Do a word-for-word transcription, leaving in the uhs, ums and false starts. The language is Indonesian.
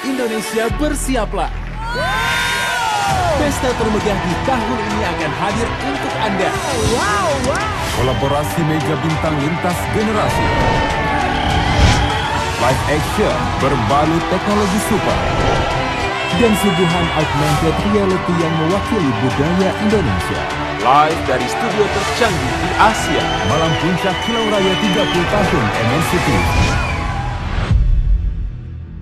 Indonesia, bersiaplah. Pesta termegah di tahun ini akan hadir untuk Anda. Wow, wow. Kolaborasi mega bintang lintas generasi. Live action berbalut teknologi super. Dan suguhan augmented reality yang mewakili budaya Indonesia. Live dari studio tercanggih di Asia. Malam puncak Kilau Raya tiga puluh tahun M N C T V.